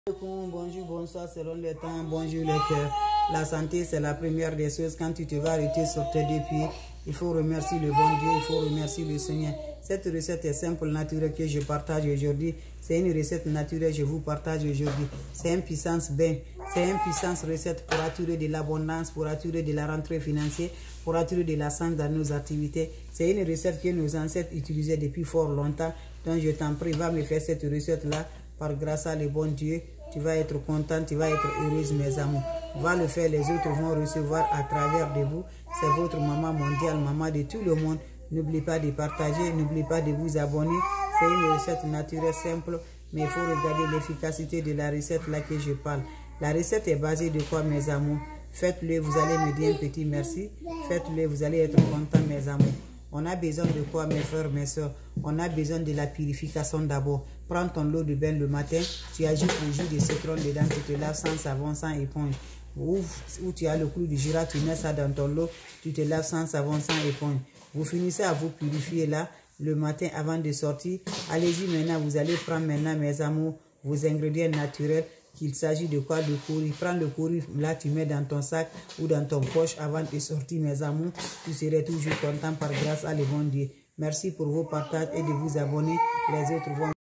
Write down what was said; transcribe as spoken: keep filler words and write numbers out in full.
Bonjour, bonsoir, selon le temps, bonjour le cœur. La santé, c'est la première des choses. Quand tu te vas arrêter sur tes deux pieds, il faut remercier le bon Dieu, il faut remercier le Seigneur. Cette recette est simple, naturelle que je partage aujourd'hui. C'est une recette naturelle que je vous partage aujourd'hui. C'est une puissance bain, c'est une puissance recette pour attirer de l'abondance, pour attirer de la rentrée financière, pour attirer de la santé dans nos activités. C'est une recette que nos ancêtres utilisaient depuis fort longtemps. Donc je t'en prie, va me faire cette recette-là. Par grâce à le bon Dieu, tu vas être content, tu vas être heureuse, mes amours. Va le faire, les autres vont recevoir à travers de vous. C'est votre maman mondiale, maman de tout le monde. N'oubliez pas de partager, n'oubliez pas de vous abonner. C'est une recette naturelle simple, mais il faut regarder l'efficacité de la recette là que je parle. La recette est basée de quoi, mes amours? Faites-le, vous allez me dire un petit merci. Faites-le, vous allez être content, mes amours. On a besoin de quoi, mes frères, mes soeurs? On a besoin de la purification d'abord. Prends ton lot de bain le matin, tu ajoutes le jus de citron dedans, tu te laves sans savon, sans éponge. Ou, ou tu as le clou du girafe, tu mets ça dans ton lot, tu te laves sans savon, sans éponge. Vous finissez à vous purifier là, le matin avant de sortir. Allez-y maintenant, vous allez prendre maintenant, mes amours, vos ingrédients naturels. Qu'il s'agit de quoi? De curry. Prends le curry, là tu mets dans ton sac ou dans ton poche avant de sortir, mes amours. Tu serais toujours content par grâce à le bon Dieu. Merci pour vos partages et de vous abonner. Les autres vont